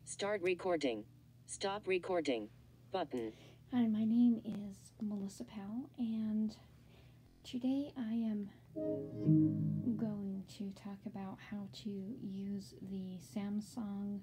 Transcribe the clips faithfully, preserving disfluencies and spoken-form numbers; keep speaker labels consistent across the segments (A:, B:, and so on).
A: Start recording. Stop recording. Button.
B: Hi, my name is Melissa Powell, and today I am going to talk about how to use the Samsung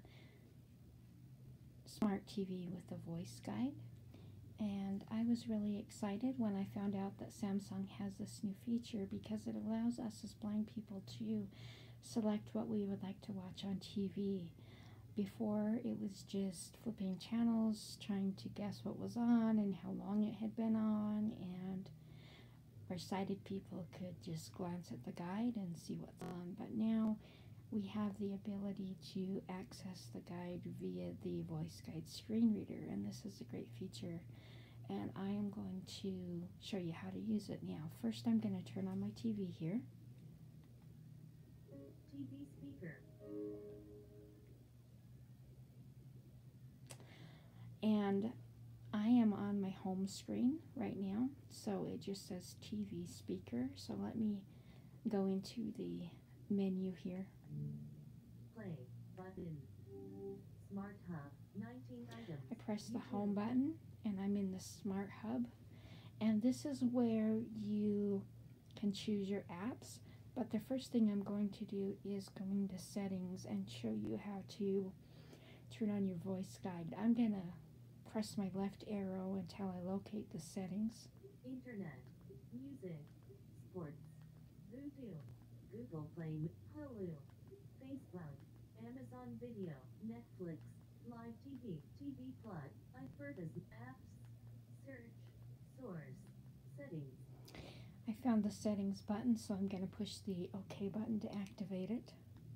B: Smart T V with the voice guide. And I was really excited when I found out that Samsung has this new feature because it allows us as blind people to select what we would like to watch on T V. Before, it was just flipping channels, trying to guess what was on and how long it had been on, and our sighted people could just glance at the guide and see what's on. But now we have the ability to access the guide via the voice guide screen reader, and this is a great feature. And I am going to show you how to use it now. First, I'm going to turn on my T V here.
C: T V speaker.
B: And I am on my home screen right now, so it just says T V speaker. So let me go into the menu here.
C: Play button. Smart Hub. nineteen items.
B: I press the home button and I'm in the Smart Hub. And this is where you can choose your apps. But the first thing I'm going to do is go into settings and show you how to turn on your voice guide. I'm going to press my left arrow until I locate the settings.
C: Internet. Music. Sports. Vudu. Google Play. Hulu. Facebook. Amazon Video. Netflix. Live T V. T V Plus. iPertas. Apps. Search. Source. Settings.
B: I found the settings button, so I'm going to push the OK button to activate it.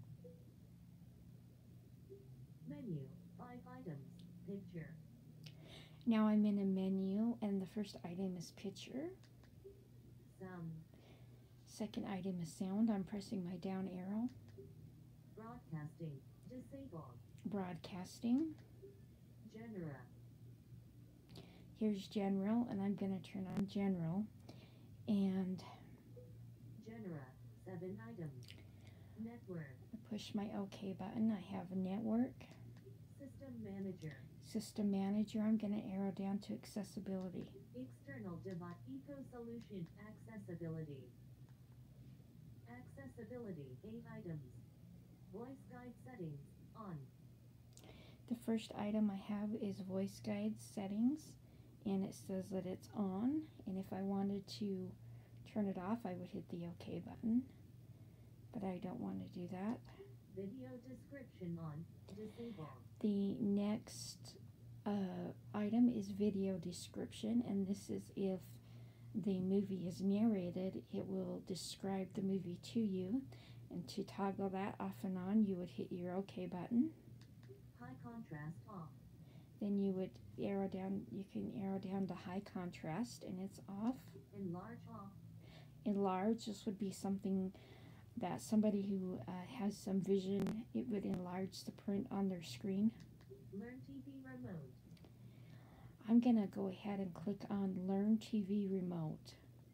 C: Menu. Five items. Picture.
B: Now I'm in a menu, and the first item is picture.
C: Sound.
B: Second item is sound. I'm pressing my down arrow.
C: Broadcasting. Disabled.
B: Broadcasting.
C: Genera.
B: Here's general, and I'm going to turn on general. And
C: Genera. Seven items. Network.
B: I push my OK button. I have network.
C: System manager.
B: System manager. I'm going to arrow down to accessibility.
C: External device. Eco solution. Accessibility. Accessibility. Eight items. Voice guide settings. On.
B: The first item I have is voice guide settings, and it says that it's on, and if I wanted to turn it off, I would hit the OK button, but I don't want to do that.
C: Video description on. Disabled.
B: The next uh, item is video description, and this is if the movie is narrated, it will describe the movie to you, and to toggle that off and on, you would hit your OK button.
C: High contrast off.
B: Then you would arrow down, you can arrow down to high contrast, and it's off.
C: Enlarge off.
B: Enlarge, this would be something that somebody who uh, has some vision, it would enlarge the print on their screen.
C: Learn T V remote.
B: I'm going to go ahead and click on Learn T V Remote.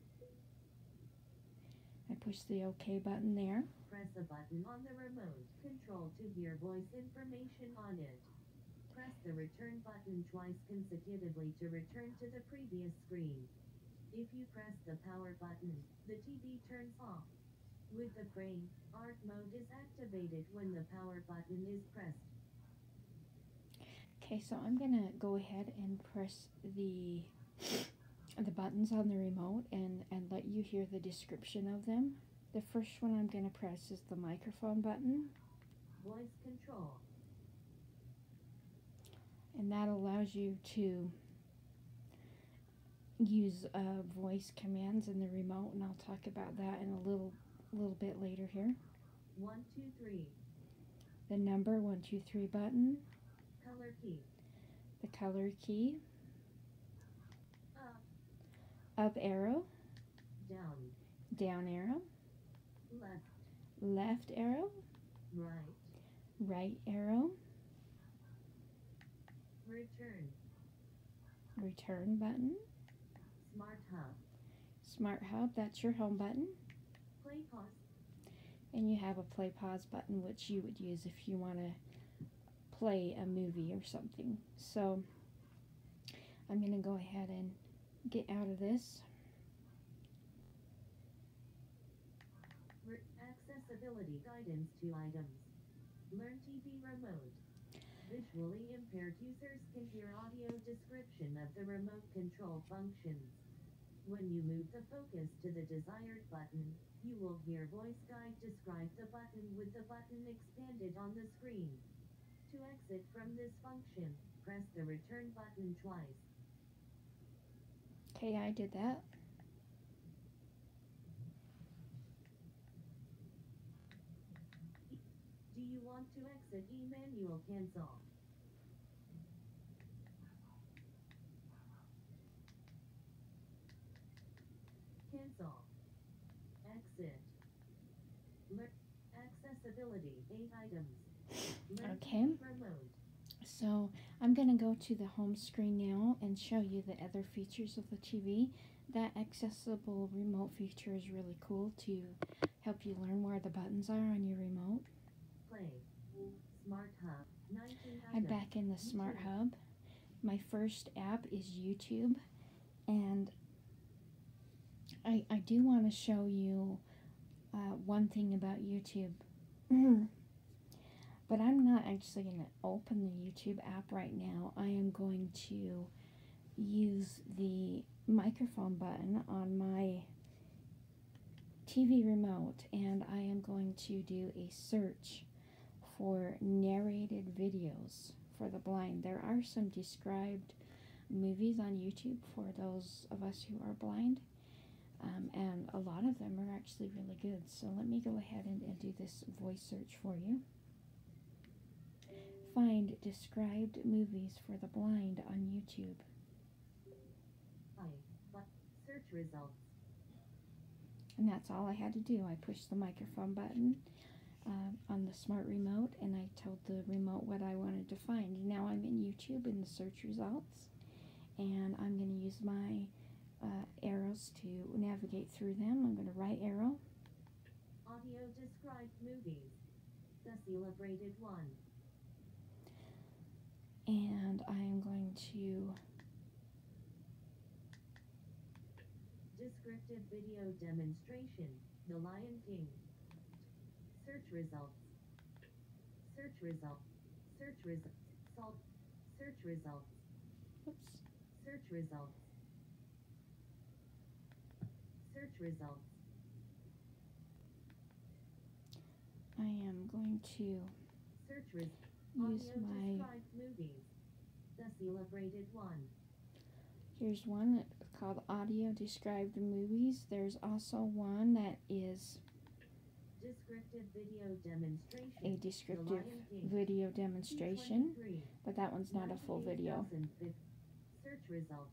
B: I push the OK button there.
C: Press a button on the remote control to hear voice information on it. Press the return button twice consecutively to return to the previous screen. If you press the power button, the T V turns off. With the frame, art mode is activated when the power button is pressed.
B: Okay, so I'm going to go ahead and press the the buttons on the remote and, and let you hear the description of them. The first one I'm going to press is the microphone button.
C: Voice control.
B: And that allows you to use uh, voice commands in the remote, and I'll talk about that in a little little bit later here.
C: One, two, three.
B: The number one, two, three button.
C: Color key.
B: The color key.
C: Up.
B: Up arrow.
C: Down.
B: Down arrow.
C: Left.
B: Left arrow.
C: Right.
B: Right arrow.
C: Return.
B: Return button.
C: Smart Hub.
B: Smart Hub, that's your home button.
C: Play pause.
B: And you have a play pause button, which you would use if you want to play a movie or something. So I'm going to go ahead and get out of this.
C: Re- accessibility guidance to items. Learn T V remote. Visually impaired users can hear audio description of the remote control functions. When you move the focus to the desired button, you will hear voice guide describe the button with the button expanded on the screen. To exit from this function, press the return button twice.
B: Okay, I did that.
C: Do you want to exit e-manual cancel? Cancel. Exit. Lear- accessibility, eight items. Learn
B: Okay.
C: T V remote.
B: So I'm going to go to the home screen now and show you the other features of the T V. That accessible remote feature is really cool to help you learn where the buttons are on your remote.
C: Play. Smart Hub. nineteen
B: I'm
C: items.
B: back in the Smart
C: YouTube.
B: Hub. My first app is YouTube, and I, I do want to show you uh, one thing about YouTube. But I'm not actually going to open the YouTube app right now. I am going to use the microphone button on my T V remote, and I am going to do a search for narrated videos for the blind. There are some described movies on YouTube for those of us who are blind, um, and a lot of them are actually really good. So let me go ahead and, and do this voice search for you. Find described movies for the blind on YouTube.
C: Play. But search results.
B: And that's all I had to do. I pushed the microphone button uh, on the smart remote, and I told the remote what I wanted to find. Now I'm in YouTube in the search results, and I'm going to use my uh, arrows to navigate through them. I'm going to right arrow.
C: Audio described movies. The Celebrated One.
B: And I am going to
C: Descriptive video demonstration. The Lion King. Search results. Search result. Search results. Salt. Search results.
B: oops,
C: Search results. Search results.
B: I am going to
C: Search res.
B: use
C: Audio
B: my,
C: described movies. The Celebrated One.
B: here's one called Audio Described Movies. There's also one that is
C: Descriptive video demonstration.
B: a
C: The
B: descriptive
C: Lion King.
B: video demonstration,
C: two twenty-three.
B: but that one's not a full video.
C: ninety-eight thousand fifty. Search results.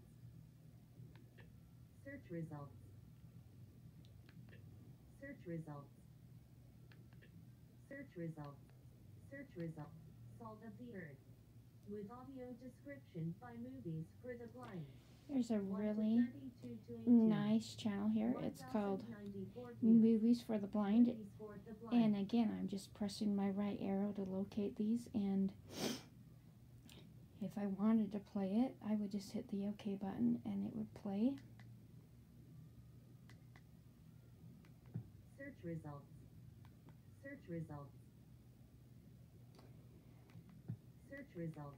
C: Search results. Search results. Search results. Search results. Salt of the Earth. With audio description by movies for the blind.
B: There's a
C: one to
B: really
C: thirty-two to eighteen.
B: nice channel here. It's called
C: one thousand ninety-four views.
B: Movies for the Blind.
C: Movies for the blind.
B: And again, I'm just pressing my right arrow to locate these, and if I wanted to play it, I would just hit the OK button and it would play.
C: Search results. Search results. Search results.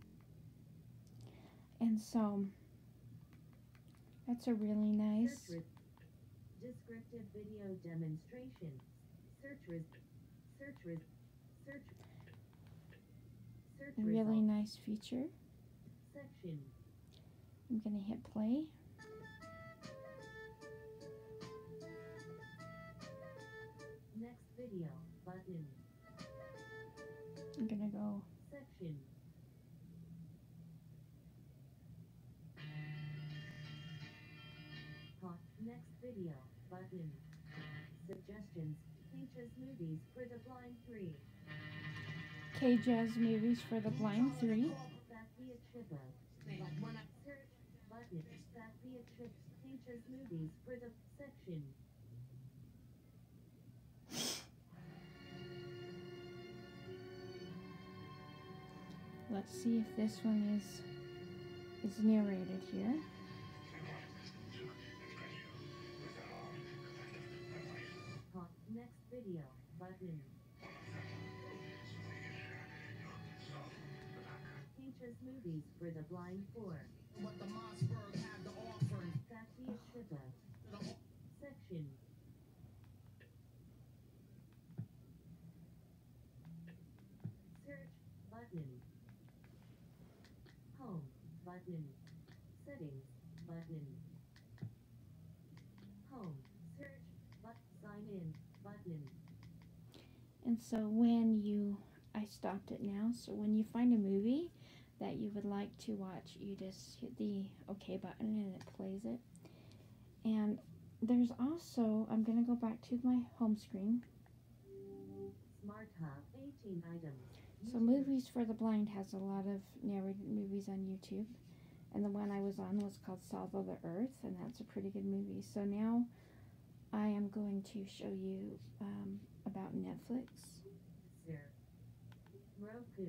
B: And so that's a really nice,
C: Search res- descriptive video demonstration. Search res- search res- search search
B: really
C: results.
B: nice feature.
C: Section.
B: I'm going to hit play.
C: Next video button.
B: I'm going to go
C: Section. Hot. Next video button. Suggestions. Features movies for the blind three.
B: K-Jazz Movies for the Blind three.
C: That via Chippo. Search button. That via Chip. Features movies for the section.
B: let's see if this one is is narrated here.
C: Pause. Next video button. H's Movies for the Blind four.
D: What the Mossberg had to offer.
C: Katya Shiba. Section. Search button. Home button. Settings button. Home. Search but sign in button.
B: And so when you, I stopped it now, so when you find a movie that you would like to watch, you just hit the OK button and it plays it. And there's also, I'm going to go back to my home screen.
C: Smart Hub eighteen items.
B: So Movies for the Blind has a lot of narrated movies on YouTube. And the one I was on was called Salt of the Earth, and that's a pretty good movie. So now I am going to show you um, about Netflix.
C: Sir. Roku.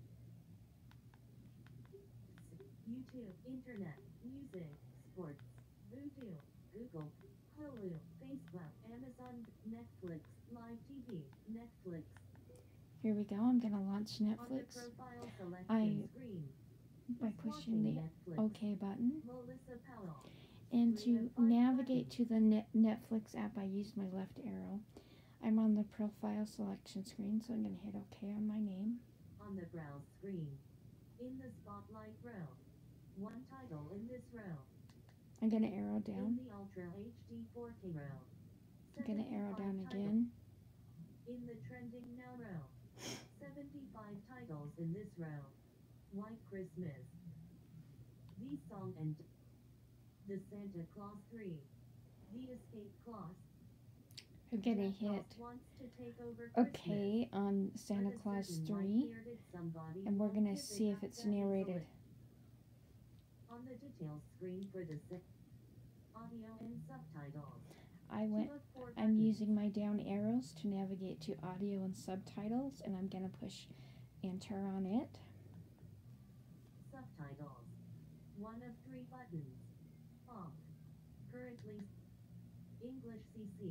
C: YouTube, Internet, Music, Sports, Vudu, Google, Hulu, Facebook, Amazon, Netflix, Live T V, Netflix.
B: Here we go. I'm going to launch
C: On the
B: Netflix
C: profile selection
B: I-
C: screen.
B: by pushing the
C: Netflix.
B: OK button.
C: Melissa Powell.
B: And
C: Three
B: to
C: of five
B: navigate to the net Netflix app, I use my left arrow. I'm on the profile selection screen, so I'm going to hit OK on my name.
C: On the browse screen. In the spotlight row. One title in this row.
B: I'm going to arrow
C: In
B: down.
C: the Ultra H D four K row.
B: I'm going to arrow down
C: seventy-five
B: again.
C: titles. In the trending now row. seventy-five titles in this row. White Christmas. The Song and The Santa Claus three. The Escape Clause.
B: I'm going to
C: Jack Frost
B: hit
C: wants to take over Christmas.
B: OK on Santa
C: But a
B: Claus
C: certain
B: three.
C: white-bearded somebody
B: And we're
C: won't
B: going to
C: give
B: see
C: it
B: if
C: up
B: it's
C: that
B: narrated.
C: easily. On the details screen for the se- audio and subtitles.
B: I went.
C: Two of four
B: I'm
C: buttons.
B: using my down arrows to navigate to audio and subtitles, and I'm going to push enter on it.
C: Subtitles. One of three buttons. Off. Currently. English C C.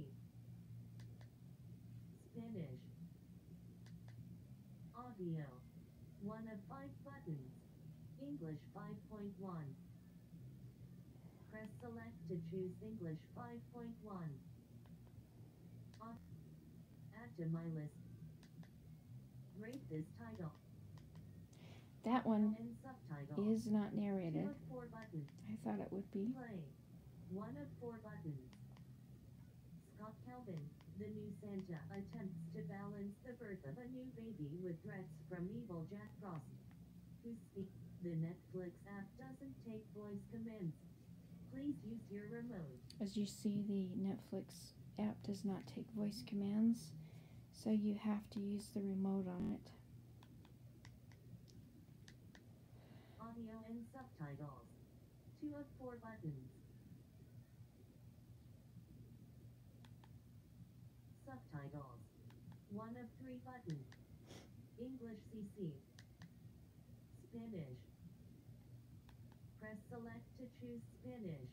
C: Spanish. Audio. One of five buttons. English five point one. Press select to choose English five point one. Off. Add to my list. Rate this title.
B: That one
C: And subtitle.
B: is not
C: Two
B: narrated.
C: of four buttons.
B: I thought it would be.
C: Play. One of four buttons. Scott Calvin, the new Santa, attempts to balance the birth of a new baby with threats from evil Jack Frost, who speaks. The Netflix app doesn't take voice commands. Please use your remote.
B: As you see, the Netflix app does not take voice commands, so you have to use the remote on it.
C: Audio and subtitles. Two of four buttons. Subtitles. One of three buttons. English C C. Spanish. Press select to choose Spanish.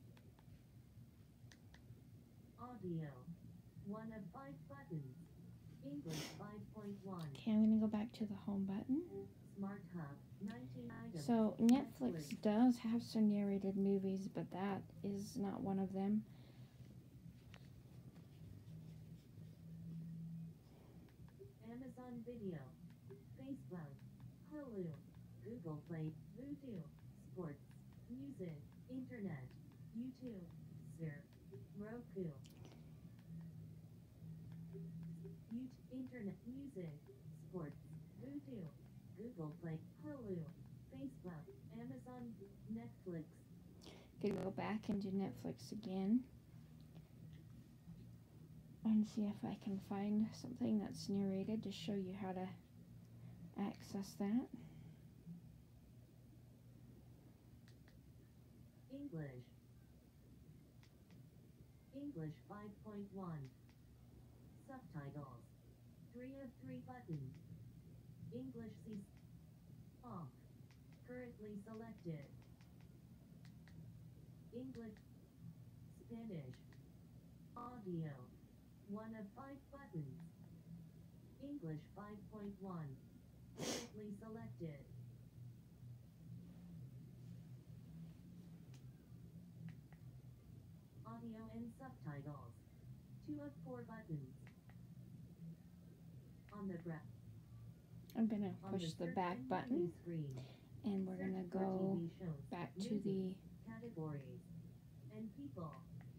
C: Audio. One of five buttons. English five point one.
B: Okay, I'm going to go back to the home button.
C: Smart Hub. nineteen items.
B: So Netflix does have some narrated movies, but that is not one of them.
C: Amazon Video. Facebook. Hulu. Google Play. Vudu. Sports. Music. Internet. YouTube. Sir. Roku. YouTube. Internet. Music. Sports. Vudu. Google Play. Hulu. Facebook. Amazon. Netflix.
B: Gonna go back into Netflix again and see if I can find something that's narrated to show you how to access that.
C: English. English five point one. Subtitles. Three of three buttons. English C. Off. Currently selected. English. Spanish. Audio. One of five buttons. English five point one. Currently selected. Audio and subtitles. Two of four buttons. On the gra-
B: I'm going to
C: on
B: push the
C: search
B: back
C: and
B: button,
C: menu screen.
B: and we're going
C: Search
B: to
C: for
B: go
C: T V shows,
B: back to
C: music,
B: the
C: categories, and people.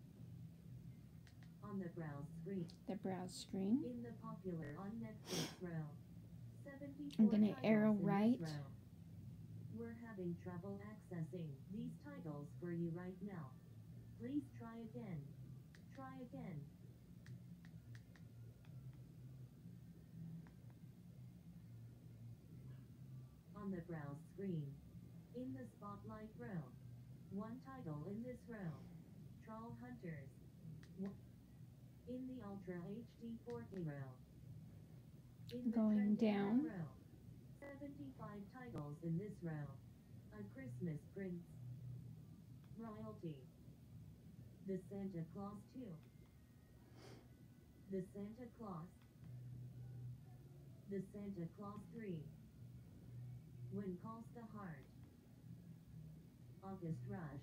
C: On the browse screen.
B: the browse screen.
C: In the popular on Netflix row. seventy-four
B: I'm going to
C: titles
B: arrow
C: in this
B: right.
C: row. We're having trouble accessing these titles for you right now. Please try again. Try again. On the browse screen. In the spotlight row. One title in this row. Troll Hunters. One- In the Ultra H D four K row. In the
B: Going
C: trending
B: down.
C: row. seventy-five titles in this row. A Christmas Prince. Royalty. The Santa Claus two. The Santa Claus. The Santa Claus three. When Calls the Heart. August Rush.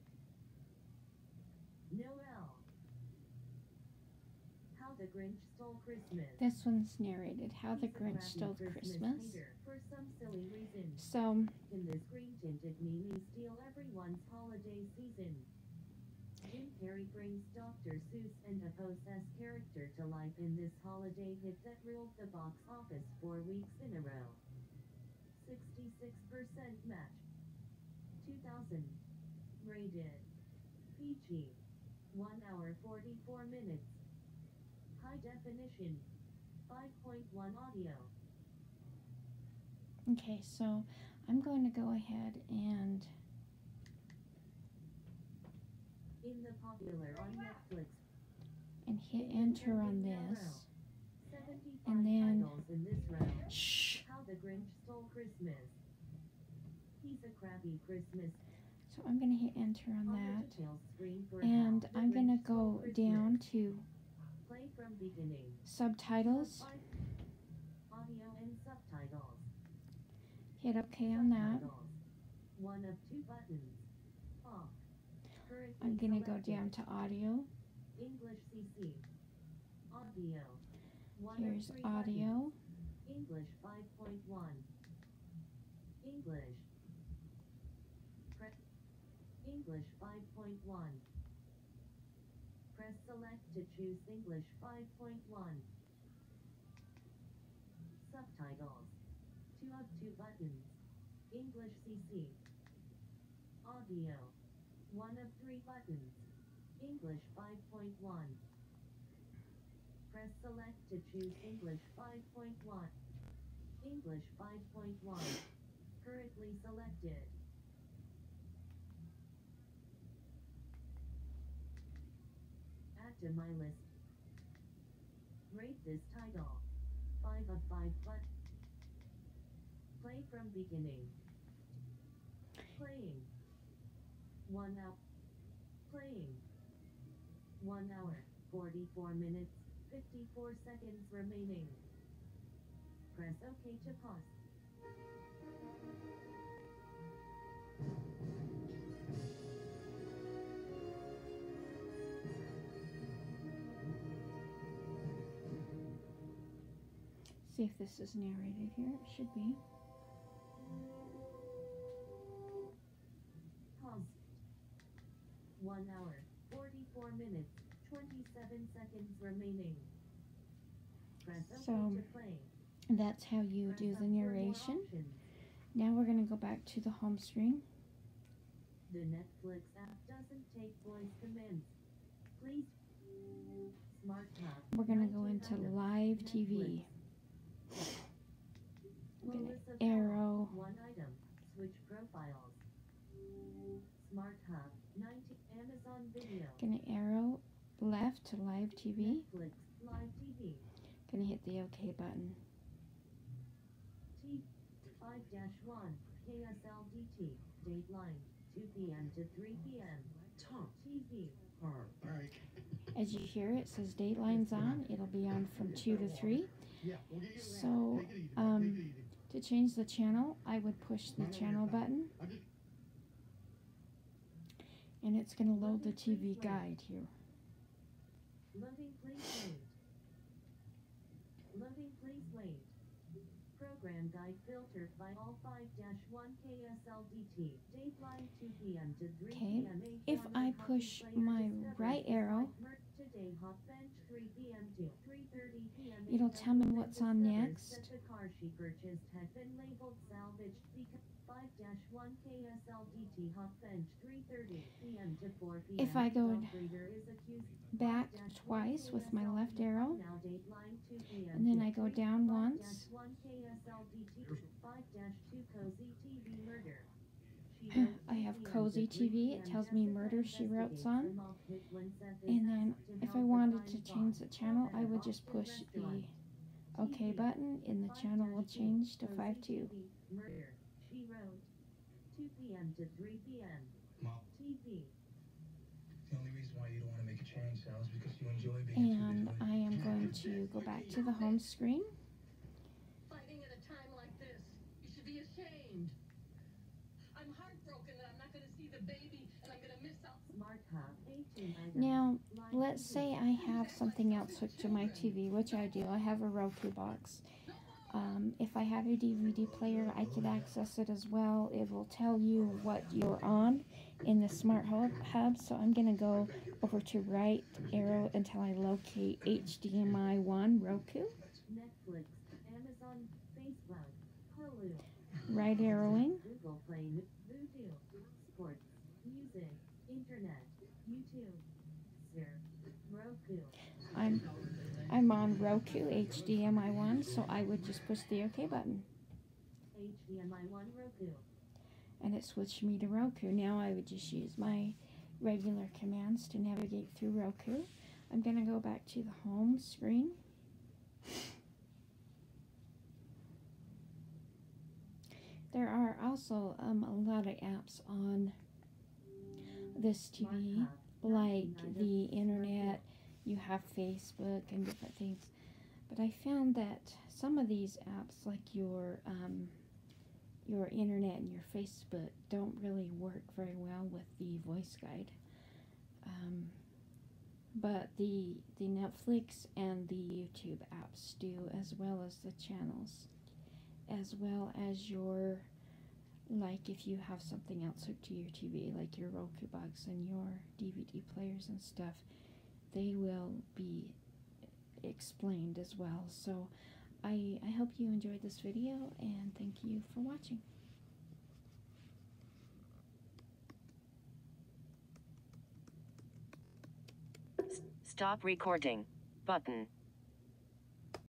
C: Noel. How the Grinch Stole Christmas.
B: This one's narrated How the
C: He's a
B: Grinch
C: crappy
B: Stole Christmas.
C: hater for some silly reason.
B: So,
C: Can this green tinted Mimi steal everyone's holiday season? Jim Carrey brings Doctor Seuss and a possessed character to life in this holiday hit that ruled the box office four weeks in a row. sixty-six percent match. two thousand. Rated. P G. one hour forty-four minutes. High definition. five point one audio.
B: okay, so I'm going to go ahead and
C: In the popular on Netflix.
B: and hit
C: In the
B: enter on
C: trending now
B: this.
C: row. seventy-five
B: And then-
C: titles in this round.
B: Shh.
C: How the Grinch Stole Christmas. He's a crappy Christmas.
B: So I'm going to hit enter on
C: On
B: that.
C: the details screen for
B: And
C: How the
B: I'm going to
C: Grinch Stole
B: go
C: Christmas.
B: down to
C: Play from beginning.
B: subtitles.
C: Five. Audio and subtitles.
B: Hit OK on that.
C: Subtitles. One of two buttons. Off. Currently
B: I'm going to go
C: selected.
B: down to audio.
C: English C C. Audio. One
B: Here's
C: of three buttons.
B: audio.
C: English five point one. English. Press. English five point one. Press select to choose English five point one. Subtitles. Two of two buttons. English C C. Audio. One of three buttons. English five point one. Press select to choose English five point one. English five point one. Currently selected. Add to my list. Rate this title. five of five but. Play from beginning. Playing. One hour. Playing. One hour, forty-four minutes, fifty-four seconds remaining. Press OK to pause.
B: See if this is narrated here. It should be.
C: Pause. One hour, forty-four minutes, twenty-seven seconds remaining. Press OK
B: So,
C: to play.
B: That's how you
C: Press
B: do
C: up
B: the
C: for more
B: narration.
C: options.
B: Now we're going to go back to the home screen.
C: The Netflix app doesn't take voice commands. Please. Smart Hub.
B: We're going to go into
C: nineteen
B: live T V. I'm going
C: Melissa
B: to
C: Bell.
B: arrow.
C: One item. Switch profiles. Smart Hub. nineteen. Amazon Video.
B: Going to arrow left to live T V.
C: Netflix. Live T V.
B: Going to hit the OK button.
C: T. five dash one. K S L D T. Dateline, two p m to three p m Talk T V.
D: All right.
B: As you hear, it says Dateline's on. It'll be on from two to three.
D: Yeah, we'll get you
B: So,
D: around. Take it easy.
B: um,
D: Take it easy.
B: To change the channel, I would push the channel button,
D: I'm just-
B: and it's going to load the T V guide here.
C: Loading, please wait. Loading, please wait. Program guide filtered by all five dash one K S L D T. Dateline two p m to three
B: Okay,
C: p m
B: if I push my right arrow,
C: Today hot bench three p m to three thirty p m
B: it'll tell me what's on next.
C: That the car she purchased had been labeled salvaged because five dash one K S L D T hot bench three thirty p m to four p m
B: If I go
C: Operator is accused
B: back twice with my left arrow,
C: now Dateline two p m
B: and then
C: to
B: I go
C: three-
B: down
C: five
B: once,
C: dash one K S L D T five dash two Cozy T V murder. She wrote
B: I have
C: two p m
B: Cozy
C: to
B: T V.
C: three
B: It
C: p m.
B: tells me
C: Jessica
B: Murder, She Wrote's
C: investigates
B: on.
C: remote pit when Seth is
B: And then
C: asked to
B: if I
C: help her
B: wanted to
C: find
B: change the
C: Bob
B: channel,
C: at
B: I
C: a
B: would just
C: Boston
B: push
C: restaurant.
B: the OK button, and the channel will change to five two.
C: Murder. She wrote two p m to three p m
D: Mom,
C: T V.
D: the only reason why you don't want to make a change, Sal, is because you enjoy being
B: And
D: too
B: I am going to go back to the home screen.
E: Fighting at a time like this, you should be ashamed. I'm heartbroken that I'm not going to see the baby and I'm going to miss out.
C: Smart Hub. eighteen items.
B: Now,
C: Line
B: let's
C: T V.
B: say I have something else hooked to my T V, which I do. I have a Roku box. Um, if I have a D V D player, I could access it as well. It will tell you what you're on in the Smart Hub. hub. So I'm going to go over to right arrow until I locate H D M I one Roku.
C: Netflix, Amazon, Facebook, Hulu,
B: Right arrowing.
C: Google Play, Vudu, Sports, Music, Internet, YouTube, Surf, Roku.
B: I'm I'm on Roku H D M I one, so I would just push the OK button.
C: H D M I one Roku.
B: And it switched me to Roku. Now I would just use my regular commands to navigate through Roku. I'm going to go back to the home screen. There are also um, a lot of apps on this T V, like the internet. You have Facebook and different things. But I found that some of these apps, like your um, your internet and your Facebook, don't really work very well with the voice guide. Um, but the the Netflix and the YouTube apps do, as well as the channels, as well as your, like if you have something else hooked to your T V, like your Roku box and your D V D players and stuff, they will be explained as well. So I, I hope you enjoyed this video, and thank you for watching.
A: Stop recording. Button.